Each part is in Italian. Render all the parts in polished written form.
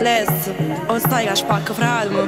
Les, o stai che spacco fralmo.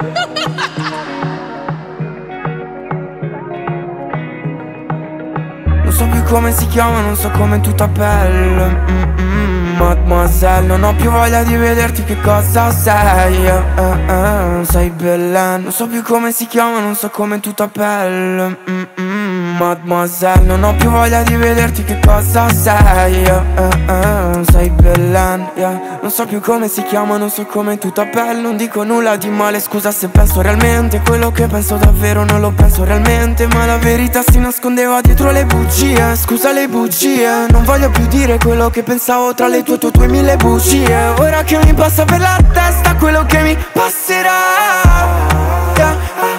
Non so più come si chiama, non so come tu t'appelli. Mademoiselle, non ho più voglia di vederti, che cosa sei? Sei bella. Non so più come si chiama, non so come tu t'appelli. Mademoiselle, non ho più voglia di vederti, che cosa sei? Sei bella, yeah. Non so più come si chiama, non so come tu t'appelli. Non dico nulla di male, scusa se penso realmente quello che penso davvero, non lo penso realmente. Ma la verità si nascondeva dietro le bugie. Scusa le bugie, non voglio più dire quello che pensavo tra le tue mille bugie. Ora che mi passa per la testa quello che mi passerà, yeah.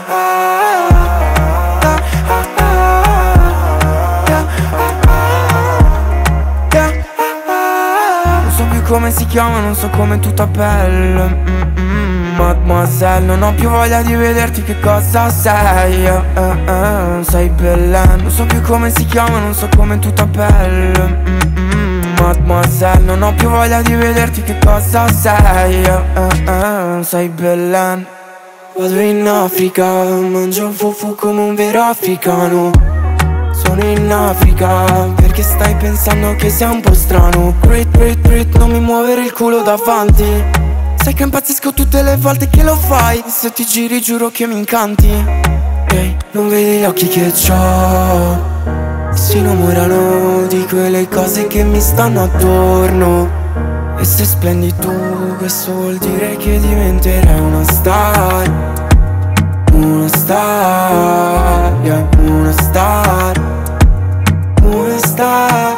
Come si chiama, non so come tu t'appelli. Mademoiselle, non ho più voglia di vederti, che cosa sei? Sei bella. Non so più come si chiama, non so come tu t'appelli. Mademoiselle, non ho più voglia di vederti, che cosa sei? Sei bella. Vado in Africa, mangio fufu come un vero africano. Sono in Africa perché stai pensando che sia un po' strano. Non mi muovere il culo davanti. Sai che impazzisco tutte le volte che lo fai. Se ti giri giuro che mi incanti. Ehi, non vedi gli occhi che c'ho, si innamorano di quelle cose che mi stanno attorno. E se splendi tu, questo vuol dire che diventerai una star. Una star, yeah, una star. Una star.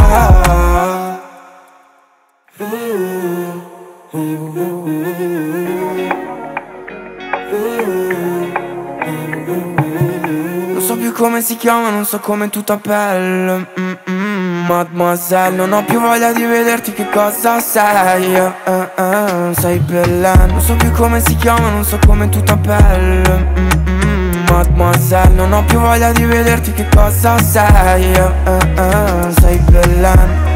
Non so più come si chiama, non so come tu t'appelli. Mademoiselle, non ho più voglia di vederti, che cosa sei? Sei bella. Non so più come si chiama, non so come tu t'appelli. Mademoiselle, non ho più voglia di vederti, che cosa sei? Sei bella.